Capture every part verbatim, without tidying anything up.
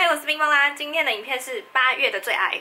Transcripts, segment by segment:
我是冰棒啦。今天的影片是八月的最爱。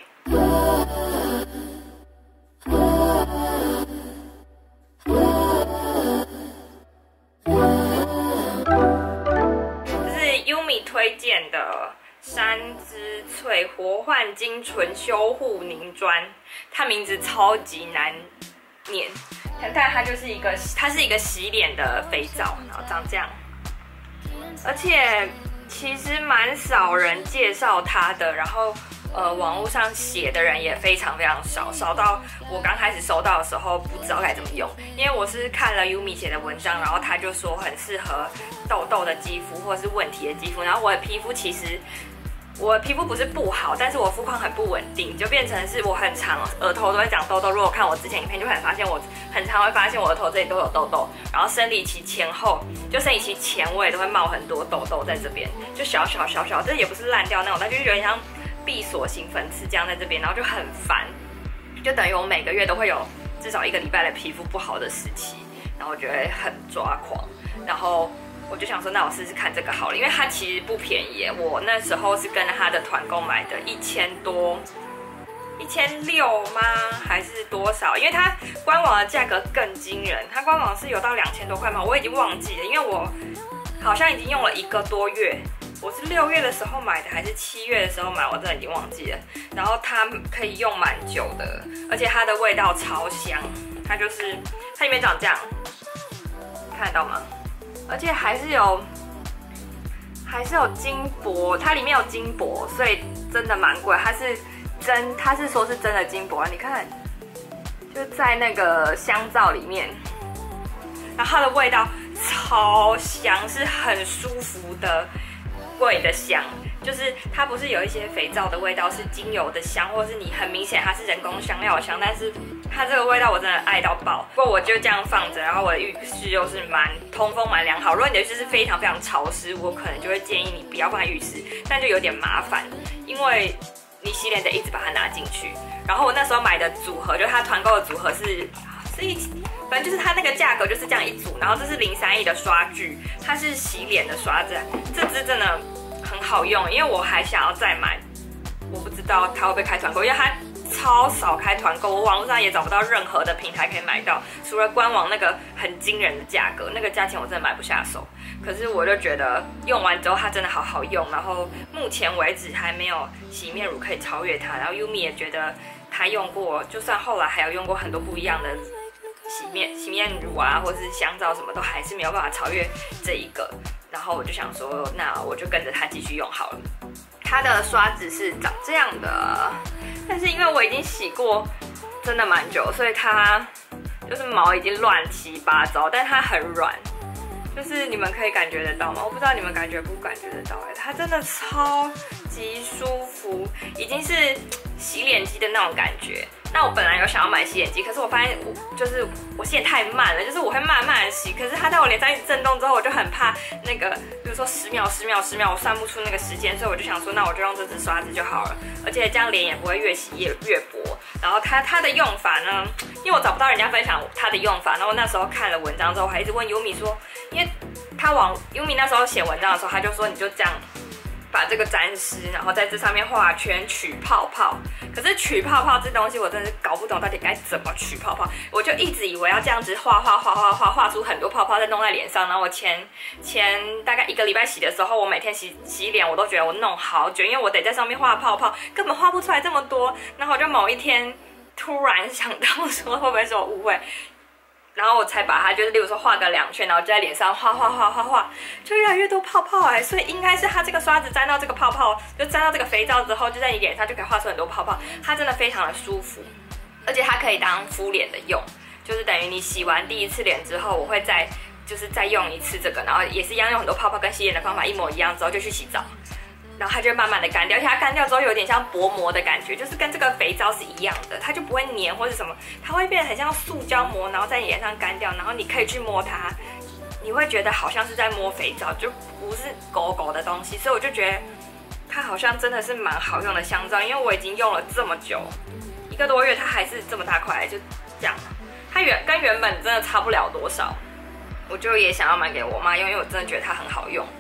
这是 Yumi 推荐的山之翠活焕精纯修护凝砖，它名字超级难念，但它就是一个，它是一个洗脸的肥皂，然后长这样，而且其实蛮少人介绍它的，然后呃网络上写的人也非常非常少，少到我刚开始收到的时候不知道该怎么用，因为我是看了 Yumi 写的文章，然后他就说很适合痘痘的肌肤或者是问题的肌肤，然后我的皮肤其实。我的皮肤不是不好，但是我肤况很不稳定，就变成是我很常额头都会长痘痘。如果看我之前影片，就很发现我很常会发现我的头这里都有痘痘，然后生理期前后，就生理期前我也都会冒很多痘痘在这边，就小小小小，这也不是烂掉那种，但就是有点像闭锁型粉刺这样在这边，然后就很烦，就等于我每个月都会有至少一个礼拜的皮肤不好的时期，然后我觉得很抓狂，然后。我就想说，那我试试看这个好了，因为它其实不便宜。我那时候是跟它的团购买的，一千多，一千六吗？还是多少？因为它官网的价格更惊人，它官网是有到两千多块吗？我已经忘记了，因为我好像已经用了一个多月。我是六月的时候买的，还是七月的时候买？我真的已经忘记了。然后它可以用蛮久的，而且它的味道超香。它就是它里面长这样，看得到吗？而且还是有，还是有金箔，它里面有金箔，所以真的蛮贵。它是真，它是说是真的金箔啊！你看，就在那个香皂里面，然后它的味道超香，是很舒服的贵的香。就是它不是有一些肥皂的味道是精油的香，或者是你很明显它是人工香料的香，但是它这个味道我真的爱到爆。不过我就这样放着，然后我的浴室又是蛮通风蛮良好。如果你的浴室是非常非常潮湿，我可能就会建议你不要放在浴室，但就有点麻烦，因为你洗脸得一直把它拿进去。然后我那时候买的组合，就是它团购的组合是是一起。反正就是它那个价格就是这样一组，然后这是零三亿的刷具，它是洗脸的刷子，这支真的很好用，因为我还想要再买，我不知道它会不会开团购，因为它超少开团购，我网络上也找不到任何的平台可以买到，除了官网那个很惊人的价格，那个价钱我真的买不下手。可是我就觉得用完之后它真的好好用，然后目前为止还没有洗面乳可以超越它，然后 Yumi 也觉得他用过，就算后来还有用过很多不一样的洗面洗面乳啊，或者是香皂什么，都还是没有办法超越这一个。然后我就想说，那我就跟着它继续用好了。它的刷子是长这样的，但是因为我已经洗过，真的蛮久，所以它就是毛已经乱七八糟，但它很软，就是你们可以感觉得到吗？我不知道你们感觉不感觉得到哎，它真的超级舒服，已经是洗脸机的那种感觉。那我本来有想要买洗脸机，可是我发现我就是我洗脸太慢了，就是我会慢慢的洗，可是它在我脸上一直震动之后，我就很怕那个，比如说十秒、十秒、十秒，我算不出那个时间，所以我就想说，那我就用这支刷子就好了，而且这样脸也不会越洗越越薄。然后它它的用法呢，因为我找不到人家分享它的用法，然后我那时候看了文章之后，我还一直问 Yumi 说，因为他往 Yumi 那时候写文章的时候，他就说你就这样。把这个沾湿，然后在这上面画圈取泡泡。可是取泡泡这东西，我真的是搞不懂到底该怎么取泡泡。我就一直以为要这样子画画画画画画出很多泡泡，再弄在脸上。然后我前前大概一个礼拜洗的时候，我每天洗洗脸，我都觉得我弄好久，因为我得在上面画泡泡，根本画不出来这么多。然后我就某一天突然想到说，会不会是我误会？然后我才把它，就是例如说画个两圈，然后就在脸上画画画画画，就越来越多泡泡哎，所以应该是它这个刷子沾到这个泡泡，就沾到这个肥皂之后，就在你脸上就可以画出很多泡泡，它真的非常的舒服，而且它可以当敷脸的用，就是等于你洗完第一次脸之后，我会再就是再用一次这个，然后也是一样用很多泡泡，跟洗脸的方法一模一样之后就去洗澡。然后它就会慢慢的干掉，而且它干掉之后有点像薄膜的感觉，就是跟这个肥皂是一样的，它就不会黏或是什么，它会变得很像塑胶膜，然后在你脸上干掉，然后你可以去摸它，你会觉得好像是在摸肥皂，就不是狗狗的东西，所以我就觉得它好像真的是蛮好用的香皂，因为我已经用了这么久，一个多月，它还是这么大块，就这样，它原跟原本真的差不了多少，我就也想要买给我妈用，因为我真的觉得它很好用。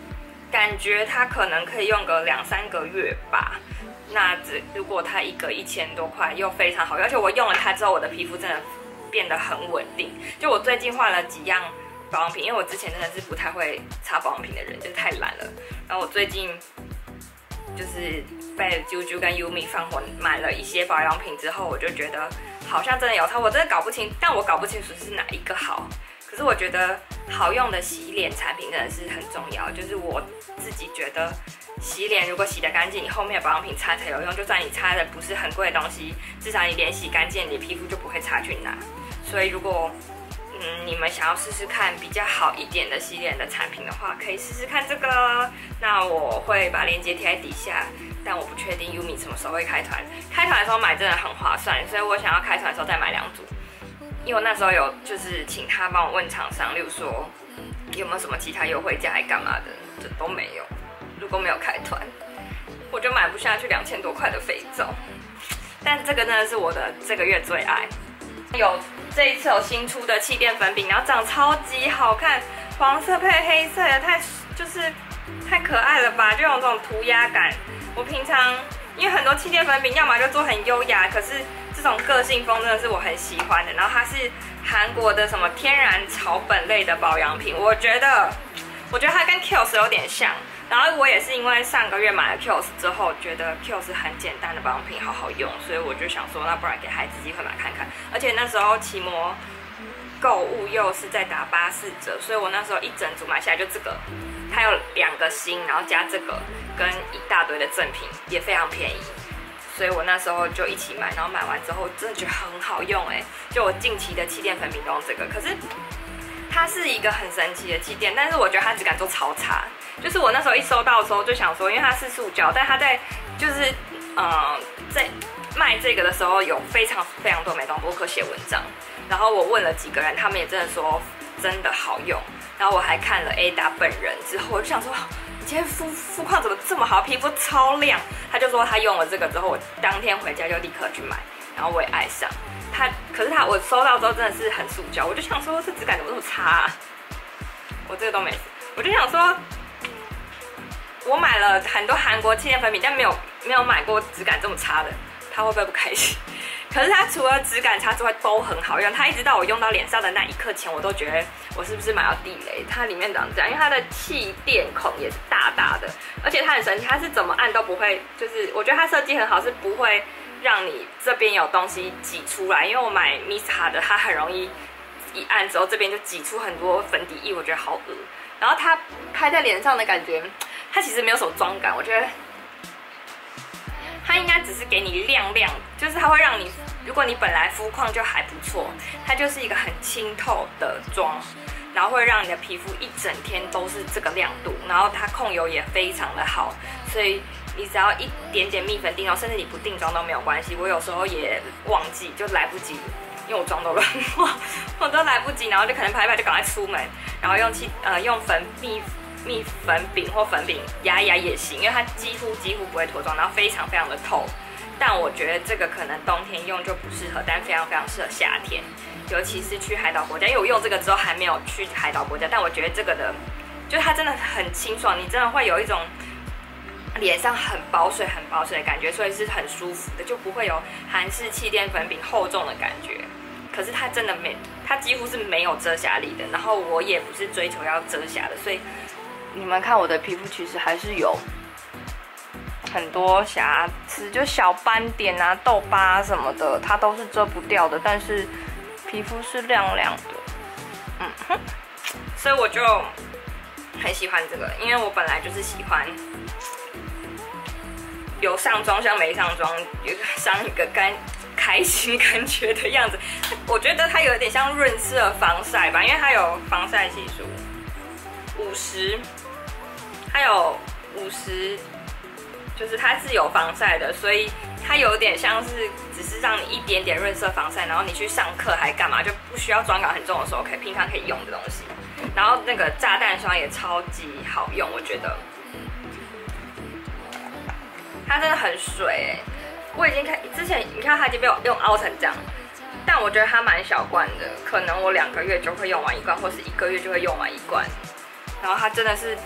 感觉它可能可以用个两三个月吧。那只如果它一个一千多块又非常好，而且我用了它之后，我的皮肤真的变得很稳定。就我最近换了几样保养品，因为我之前真的是不太会擦保养品的人，就是太懒了。然后我最近就是被啾啾跟 Yumi 放火买了一些保养品之后，我就觉得好像真的有差，我真的搞不清，但我搞不清楚是哪一个好。可是我觉得好用的洗脸产品真的是很重要，就是我自己觉得洗脸如果洗得干净，你后面的保养品擦才有用。就算你擦的不是很贵的东西，至少你脸洗干净，你的皮肤就不会差去哪。所以如果嗯你们想要试试看比较好一点的洗脸的产品的话，可以试试看这个。那我会把链接贴在底下，但我不确定 Yumi 什么时候会开团。开团的时候买真的很划算，所以我想要开团的时候再买两组。因为我那时候有就是请他帮我问厂商，例如说有没有什么其他优惠价还干嘛的，这都没有。如果没有开团，我就买不下去两千多块的肥皂。但这个真的是我的这个月最爱。有这一次有新出的气垫粉饼，然后长超级好看，黄色配黑色也太就是太可爱了吧，就有这种涂鸦感。我平常因为很多气垫粉饼要么就做很优雅，可是这种个性风真的是我很喜欢的。然后它是韩国的什么天然草本类的保养品，我觉得我觉得它跟 Kiehl's 有点像。然后我也是因为上个月买了 Kiehl's 之后，觉得 Kiehl's 很简单的保养品好好用，所以我就想说，那不然给孩子机会买看看。而且那时候奇摩购物又是在打八四折，所以我那时候一整组买下来就这个，它有两个新，然后加这个跟一大堆的赠品，也非常便宜。所以我那时候就一起买，然后买完之后真的觉得很好用哎，就我近期的气垫粉饼都用这个。可是它是一个很神奇的气垫，但是我觉得它质感都超差。就是我那时候一收到的时候就想说，因为它是塑胶，但它在就是呃在卖这个的时候有非常非常多美妆博客写文章，然后我问了几个人，他们也真的说真的好用。然后我还看了 Ada 本人之后，我就想说，你今天肤肤况怎么这么好，皮肤超亮。他就说他用了这个之后，我当天回家就立刻去买，然后我也爱上它。可是它我收到之后真的是很塑胶，我就想说这质感怎么这么差啊？我这个都没事，我就想说。我买了很多韩国气垫粉饼，但没有没有买过质感这么差的，他会不会不开心？可是它除了质感差之外都很好用，它一直到我用到脸上的那一刻前，我都觉得我是不是买到地雷？它里面长这样，因为它的气垫孔也是大大的，而且它很神奇，它是怎么按都不会，就是我觉得它设计很好，是不会让你这边有东西挤出来。因为我买 Misa 的，它很容易一按之后这边就挤出很多粉底液，我觉得好恶。然后它拍在脸上的感觉。它其实没有什么妆感，我觉得它应该只是给你亮亮，就是它会让你，如果你本来肤况就还不错，它就是一个很清透的妆，然后会让你的皮肤一整天都是这个亮度，然后它控油也非常的好，所以你只要一点点蜜粉定妆，甚至你不定妆都没有关系。我有时候也忘记，就来不及，因为我妆都乱化，我都来不及，然后就可能拍一拍就赶快出门，然后用气呃用粉蜜。蜜粉饼或粉饼压一压也行，因为它几乎几乎不会脱妆，然后非常非常的透。但我觉得这个可能冬天用就不适合，但非常非常适合夏天，尤其是去海岛国家。因为我用这个之后还没有去海岛国家，但我觉得这个的，就是它真的很清爽，你真的会有一种脸上很保水、很保水的感觉，所以是很舒服的，就不会有韩式气垫粉饼厚重的感觉。可是它真的没，它几乎是没有遮瑕力的。然后我也不是追求要遮瑕的，所以。你们看我的皮肤其实还是有很多瑕疵，就小斑点啊、痘疤什么的，它都是遮不掉的。但是皮肤是亮亮的，嗯哼，所以我就很喜欢这个，因为我本来就是喜欢有上妆像没上妆，有上一个干开心感觉的样子。我觉得它有点像润色防晒吧，因为它有防晒系数五十。它有五十，就是它是有防晒的，所以它有点像是只是让你一点点润色防晒，然后你去上课还干嘛就不需要妆感很重的时候，可以平常可以用的东西。然后那个炸弹霜也超级好用，我觉得它真的很水哎、欸！我已经看之前你看它已经被我用凹成这样，但我觉得它蛮小罐的，可能我两个月就会用完一罐，或是一个月就会用完一罐。然后它真的是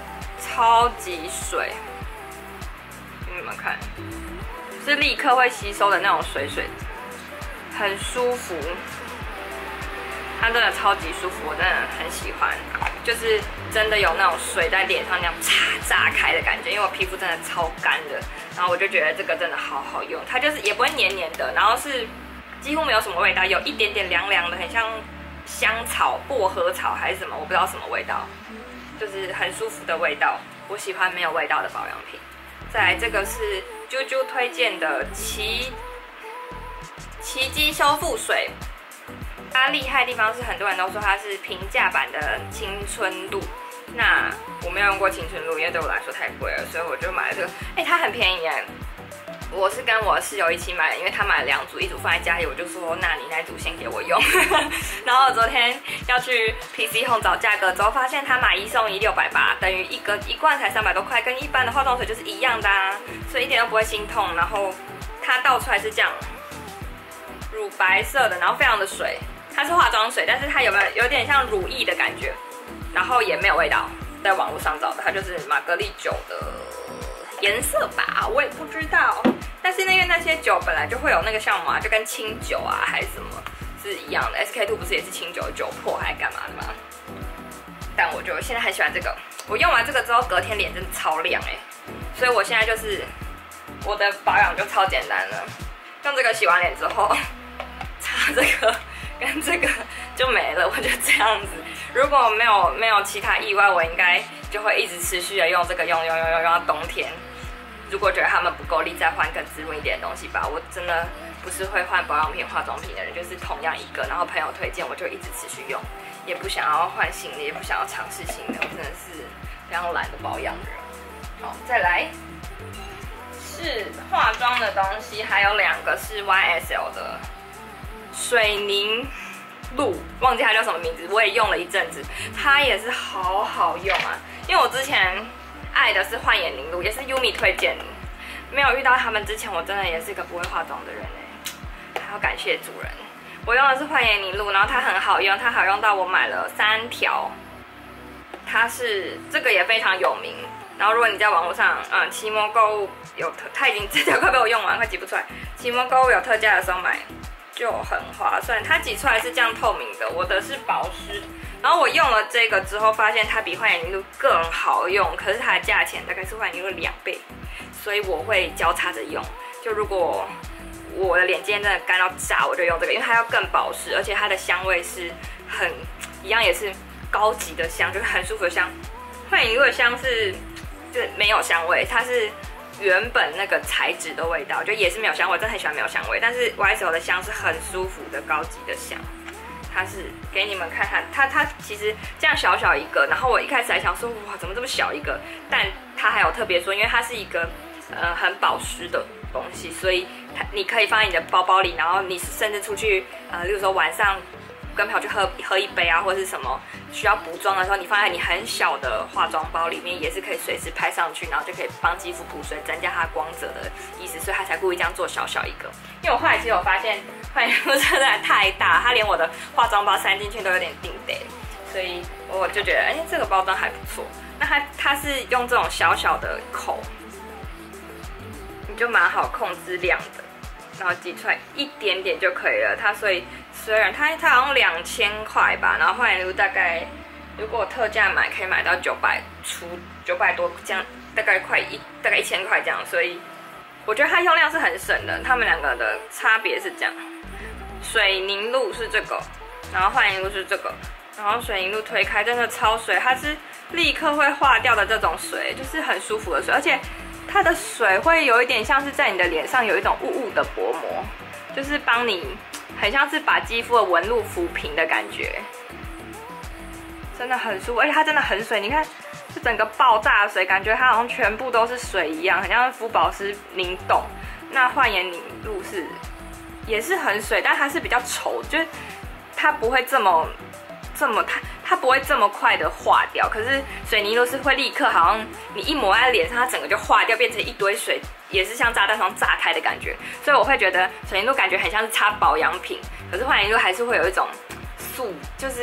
超级水，给你们看，是立刻会吸收的那种水水，很舒服。它真的超级舒服，我真的很喜欢，就是真的有那种水在脸上那样嚓炸开的感觉，因为我皮肤真的超干的，然后我就觉得这个真的好好用，它就是也不会黏黏的，然后是几乎没有什么味道，有一点点凉凉的，很像香草、薄荷草还是什么，我不知道什么味道，就是很舒服的味道，我喜欢没有味道的保养品。再来这个是啾啾推荐的奇奇迹修复水。它厉害的地方是，很多人都说它是平价版的青春露。那我没有用过青春露，因为对我来说太贵了，所以我就买了这个。哎、欸，它很便宜耶！我是跟我室友一起买的，因为他买了两组，一组放在家里，我就说那你那组先给我用。然后我昨天要去 P C Home 找价格之后，发现他买一送一六百八，等于一个一罐才三百多块，跟一般的化妆水就是一样的啊，所以一点都不会心痛。然后它倒出来是这样，乳白色的，然后非常的水。它是化妆水，但是它有没有有点像乳液的感觉，然后也没有味道，在网络上找的，它就是玛格丽酒的颜色吧，我也不知道。但是因为那些酒本来就会有那个项目啊，就跟清酒啊还是什么是一样的 ，S K two 不是也是清酒酒粕还是干嘛的吗？但我就现在很喜欢这个，我用完这个之后隔天脸真的超亮哎、欸，所以我现在就是我的保养就超简单了，用这个洗完脸之后擦这个。跟这个就没了，我就这样子。如果没有没有其他意外，我应该就会一直持续的用这个用用用用用到冬天。如果觉得它们不够力，再换更滋润一点的东西吧。我真的不是会换保养品、化妆品的人，就是同样一个，然后朋友推荐我就一直持续用，也不想要换新的，也不想要尝试新的，我真的是非常懒得保养的人。好，再来是化妆的东西，还有两个是 Y S L 的。水凝露，忘记它叫什么名字，我也用了一阵子，它也是好好用啊。因为我之前爱的是焕颜凝露，也是 Yumi 推荐的。没有遇到他们之前，我真的也是一个不会化妆的人哎，还要感谢主人。我用的是焕颜凝露，然后它很好用，它好用到我买了三条。它是这个也非常有名。然后如果你在网络上，嗯，奇摩购物有特，它已经这条快被我用完，快挤不出来。奇摩购物有特价的时候买。就很划算，它挤出来是这样透明的，我的是保湿。然后我用了这个之后，发现它比焕颜凝露更好用，可是它的价钱大概是焕颜凝露两倍，所以我会交叉着用。就如果我的脸今天真的干到炸，我就用这个，因为它要更保湿，而且它的香味是很一样，也是高级的香，就是很舒服的香。焕颜凝露的香是就没有香味，它是。原本那个材质的味道，就也是没有香味，我真的很喜欢没有香味。但是 Y S L 的香是很舒服的高级的香，它是给你们看看，它它其实这样小小一个，然后我一开始还想说哇怎么这么小一个，但它还有特别说，因为它是一个呃很保湿的东西，所以它你可以放在你的包包里，然后你甚至出去呃，例如说晚上跟朋友去喝喝一杯啊，或者是什么需要补妆的时候，你放在你很小的化妆包里面，也是可以随时拍上去，然后就可以帮肌肤补水，增加它光泽的意思，所以他才故意这样做小小一个。因为我后来其实有发现，焕颜凝露真的太大，它连我的化妆包塞进去都有点顶得，所以我就觉得，哎、欸，这个包装还不错。那它它是用这种小小的口，你就蛮好控制量的，然后挤出来一点点就可以了。它所以。虽然它它好像两千块吧，然后焕颜凝露大概如果特价买可以买到九百出九百多这样，大概快一大概一千块这样，所以我觉得它用量是很省的。它们两个的差别是这样，水凝露是这个，然后焕颜凝露是这个，然后水凝露推开真的超水，它是立刻会化掉的这种水，就是很舒服的水，而且它的水会有一点像是在你的脸上有一种雾雾的薄膜，就是帮你。很像是把肌肤的纹路抚平的感觉，真的很舒服，而且它真的很水。你看，这整个爆炸的水，感觉它好像全部都是水一样，很像敷保湿凝冻。那焕颜凝露是也是很水，但它是比较稠，就是它不会这么这么它它不会这么快的化掉。可是水凝露是会立刻，好像你一抹在脸上，它整个就化掉，变成一堆水。也是像炸弹霜炸开的感觉，所以我会觉得水凝露感觉很像是擦保养品，可是焕颜凝露还是会有一种素，就是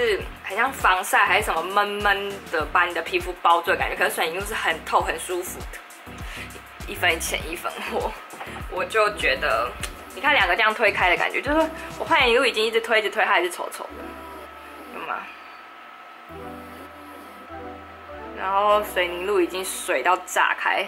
很像防晒还是什么闷闷的，把你的皮肤包住的感觉。可是水凝露是很透、很舒服的，一分钱一分货。我就觉得，你看两个这样推开的感觉，就是我焕颜凝露已经一直推、一直推，它还是丑丑的，有吗？然后水凝露已经水到炸开，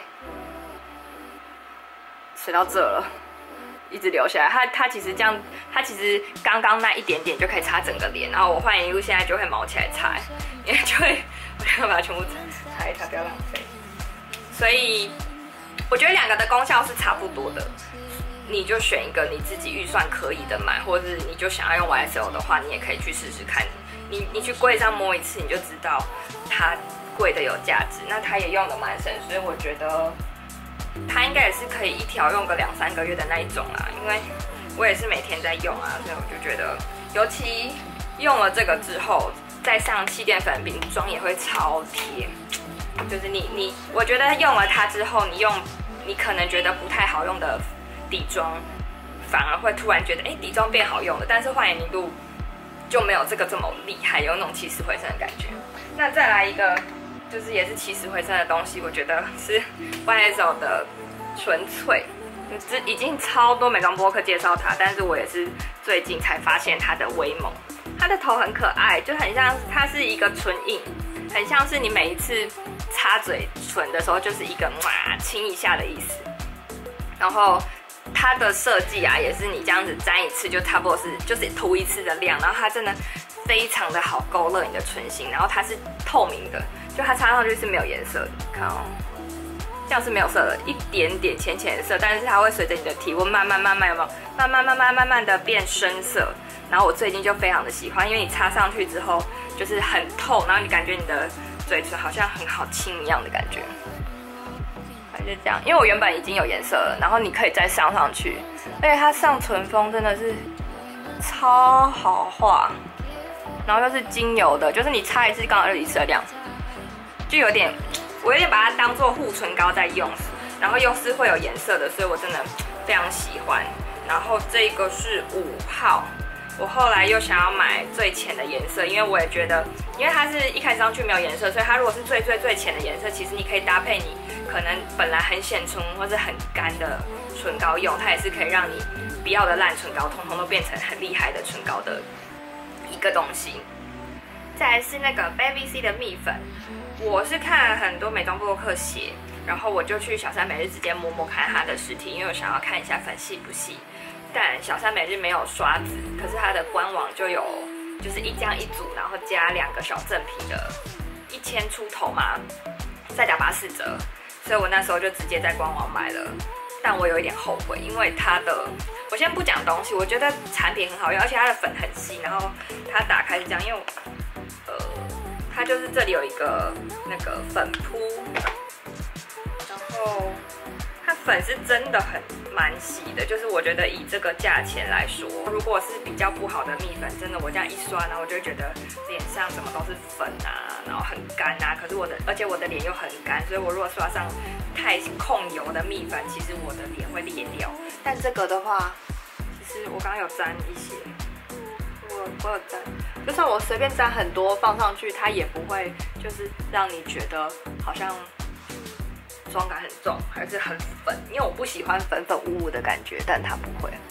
水到这了。一直流下来，它它其实这样，它其实刚刚那一点点就可以擦整个脸，然后我焕颜凝露现在就会毛起来擦，因为就会我就把它全部擦一擦，不要浪费。所以我觉得两个的功效是差不多的，你就选一个你自己预算可以的买，或者是你就想要用 Y S L 的话，你也可以去试试看。你你去柜上摸一次，你就知道它贵的有价值，那它也用的蛮省，所以我觉得。它应该也是可以一条用个两三个月的那一种啦，因为我也是每天在用啊，所以我就觉得，尤其用了这个之后，再上气垫粉饼，妆也会超贴。就是你你，我觉得用了它之后，你用你可能觉得不太好用的底妆，反而会突然觉得，哎、欸，底妆变好用了。但是焕颜凝露就没有这个这么厉害，有那种起死回生的感觉。那再来一个。就是也是起死回生的东西，我觉得是 Y S L 的纯粹，已经超多美妆播客介绍它，但是我也是最近才发现它的威猛。它的头很可爱，就很像它是一个唇印，很像是你每一次擦嘴唇的时候就是一个哇亲一下的意思。然后它的设计啊，也是你这样子沾一次就差不多是就是涂一次的量，然后它真的非常的好勾勒你的唇形，然后它是透明的。就它擦上去是没有颜色的，看哦，这样是没有色的，一点点浅浅的色，但是它会随着你的体温慢慢慢慢有没有，慢慢慢慢慢慢的变深色。然后我最近就非常的喜欢，因为你擦上去之后就是很透，然后你感觉你的嘴唇好像很好亲一样的感觉。就这样，因为我原本已经有颜色了，然后你可以再上上去，而且它上唇峰真的是超好画，然后又是精油的，就是你擦一次刚好就一次的量。就有点，我有点把它当做护唇膏在用，然后又是会有颜色的，所以我真的非常喜欢。然后这个是五号，我后来又想要买最浅的颜色，因为我也觉得，因为它是一开始上去没有颜色，所以它如果是最最最浅的颜色，其实你可以搭配你可能本来很显唇或是很干的唇膏用，它也是可以让你不要的烂唇膏，通通都变成很厉害的唇膏的一个东西。再来是那个 Baby C 的蜜粉。我是看很多美妆部落客写，然后我就去小山美日直接摸摸看它的实体，因为我想要看一下粉细不细。但小山美日没有刷子，可是它的官网就有，就是一张一组，然后加两个小赠品的，一千出头嘛，再打八四折，所以我那时候就直接在官网买了。但我有一点后悔，因为它的，我先不讲东西，我觉得产品很好用，而且它的粉很细，然后它打开是这样，因为呃。它就是这里有一个那个粉扑，然后它粉是真的很蛮细的，就是我觉得以这个价钱来说，如果是比较不好的蜜粉，真的我这样一刷，然后我就会觉得脸上怎么都是粉啊，然后很干啊。可是我的，而且我的脸又很干，所以我如果刷上太控油的蜜粉，其实我的脸会裂掉。但这个的话，其实我刚刚有沾一些。我我有沾，就算我随便沾很多放上去，它也不会就是让你觉得好像妆感很重，还是很粉。因为我不喜欢粉粉雾雾的感觉，但它不会。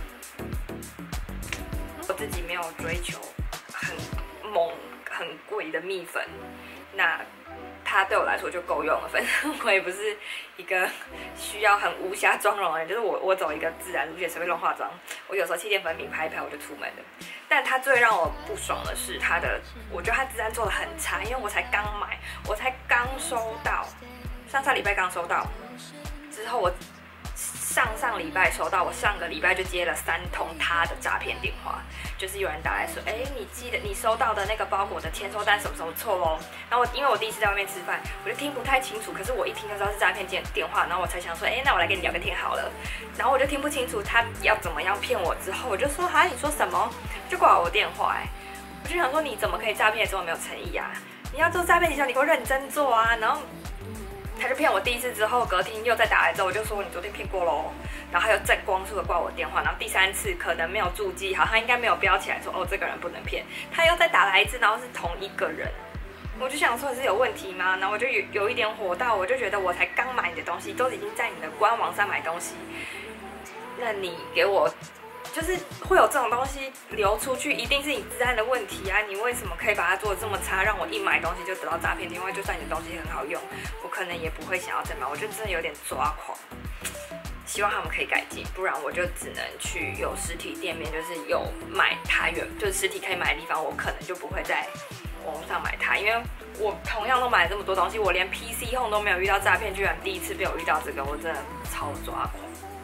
我自己没有追求很猛、很贵的蜜粉，那它对我来说就够用了。反正我也不是一个需要很无瑕妆容的人，就是我我走一个自然路线，随便乱化妆。我有时候气垫粉饼拍一拍我就出门了。但它最让我不爽的是它的，我觉得它治安做的很差，因为我才刚买，我才刚收到，上上礼拜刚收到，之后我上上礼拜收到，我上个礼拜就接了三通他的诈骗电话，就是有人打来说，哎，你记得你收到的那个包裹的签收单什么什么错咯。然后我因为我第一次在外面吃饭，我就听不太清楚，可是我一听就知道是诈骗电话，然后我才想说，哎，那我来跟你聊个天好了。然后我就听不清楚他要怎么样骗我，之后我就说，哈，你说什么？就挂我电话，哎，我就想说，你怎么可以诈骗这么没有诚意啊？你要做诈骗营销，你给我认真做啊！然后他就骗我第一次之后，隔天又再打来之后，我就说你昨天骗过喽，然后他又再光速的挂我电话，然后第三次可能没有注记好，他应该没有标起来说哦这个人不能骗，他又再打来一次，然后是同一个人，我就想说是有问题吗？然后我就有有一点火到，我就觉得我才刚买你的东西，都已经在你的官网上买东西，那你给我。就是会有这种东西流出去，一定是你治安的问题啊！你为什么可以把它做得这么差，让我一买东西就得到诈骗电话？就算你的东西很好用，我可能也不会想要再买。我就真的有点抓狂，希望他们可以改进，不然我就只能去有实体店面，就是有买它原就是实体可以买的地方，我可能就不会在网络上买它，因为我同样都买了这么多东西，我连 P C Home 都没有遇到诈骗，居然第一次被我遇到这个，我真的超抓狂。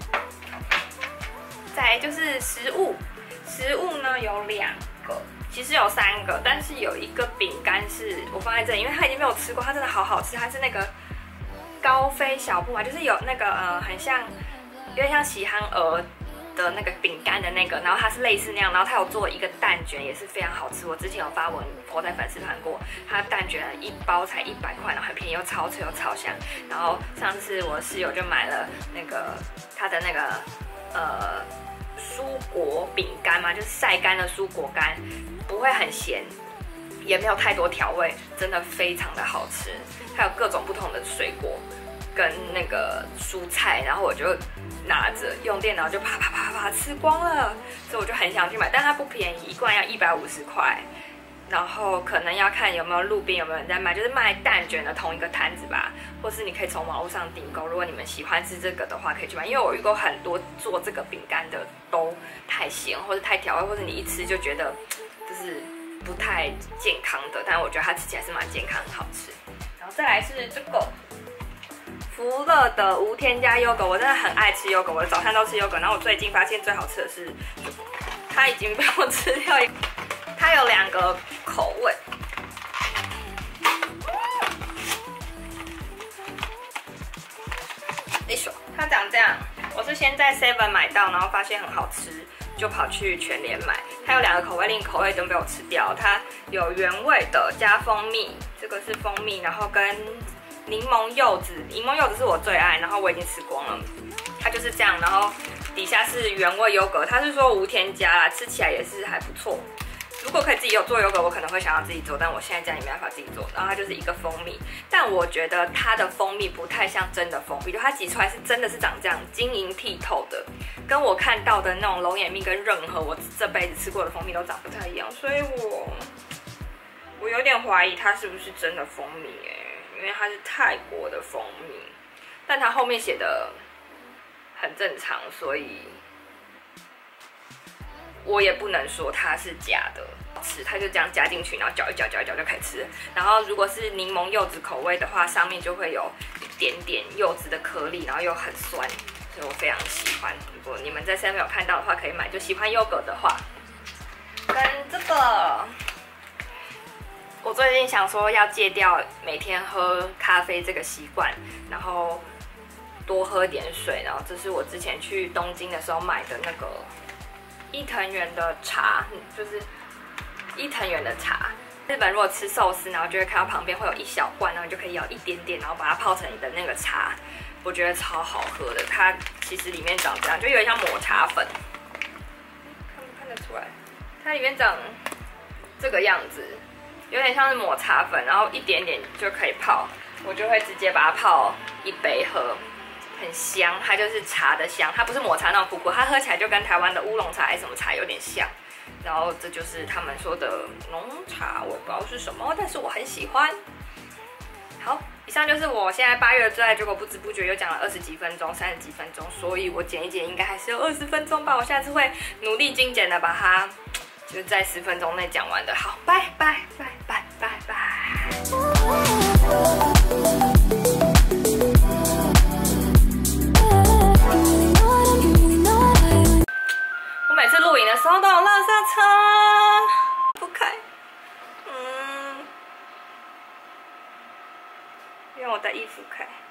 再来就是食物，食物呢有两个，其实有三个，但是有一个饼干是我放在这里，因为它已经被我吃过，它真的好好吃，它是那个高飞小布嘛，就是有那个呃很像，有点像喜憨儿的那个饼干的那个，然后它是类似那样，然后它有做一个蛋卷，也是非常好吃。我之前有发文po在粉丝团过，它蛋卷一包才一百块，然后很便宜，又超脆又超香。然后上次我室友就买了那个它的那个呃。蔬果饼干嘛，就是晒干的蔬果干，不会很咸，也没有太多调味，真的非常的好吃。还有各种不同的水果跟那个蔬菜，然后我就拿着用电脑就啪啪啪啪吃光了，所以我就很想去买，但它不便宜，一罐要一百五十块。然后可能要看有没有路边有没有人在卖，就是卖蛋卷的同一个摊子吧，或是你可以从网络上订购。如果你们喜欢吃这个的话，可以去买。因为我遇过很多做这个饼干的都太咸，或者太调味，或者你一吃就觉得就是不太健康的。但是我觉得它吃起来是蛮健康，很好吃。然后再来是这个福乐的无添加优格，我真的很爱吃优格，我的早餐都吃优格。然后我最近发现最好吃的是，它已经被我吃掉。它有两个口味，一手它长这样。我是先在 seven 买到，然后发现很好吃，就跑去全联买。它有两个口味，另一个口味都被我吃掉。它有原味的加蜂蜜，这个是蜂蜜，然后跟柠檬柚子，柠檬柚子是我最爱，然后我已经吃光了。它就是这样，然后底下是原味优格，它是说无添加啦，吃起来也是还不错。如果可以自己有做优格，我可能会想要自己做，但我现在家里没办法自己做。然后它就是一个蜂蜜，但我觉得它的蜂蜜不太像真的蜂蜜，就它挤出来是真的是长这样晶莹剔透的，跟我看到的那种龙眼蜜跟任何我这辈子吃过的蜂蜜都长不太一样，所以我我有点怀疑它是不是真的蜂蜜哎，因为它是泰国的蜂蜜，但它后面写的很正常，所以。我也不能说它是假的，吃它就这样加进去，然后搅一搅，搅一搅就可以吃。然后如果是柠檬柚子口味的话，上面就会有一点点柚子的颗粒，然后又很酸，所以我非常喜欢。如果你们在seven有看到的话，可以买。就喜欢优格的话，跟这个，我最近想说要戒掉每天喝咖啡这个习惯，然后多喝点水。然后这是我之前去东京的时候买的那个。伊藤园的茶，就是伊藤园的茶。日本如果吃寿司，然后就会看到旁边会有一小罐，然后你就可以舀一点点，然后把它泡成你的那个茶，我觉得超好喝的。它其实里面长这样，就有点像抹茶粉，看不看得出来？它里面长这个样子，有点像是抹茶粉，然后一点点就可以泡，我就会直接把它泡一杯喝。很香，它就是茶的香，它不是抹茶那种苦苦，它喝起来就跟台湾的乌龙茶还是什么茶有点像。然后这就是他们说的浓茶，我也不知道是什么，但是我很喜欢。好，以上就是我现在八月的最爱，结果不知不觉又讲了二十几分钟、三十几分钟，所以我剪一剪应该还是有二十分钟吧。我下次会努力精简的把它就是在十分钟内讲完的。好，拜拜拜拜拜拜。每次录影的时候都有垃圾车，不开，嗯，用我的衣服开。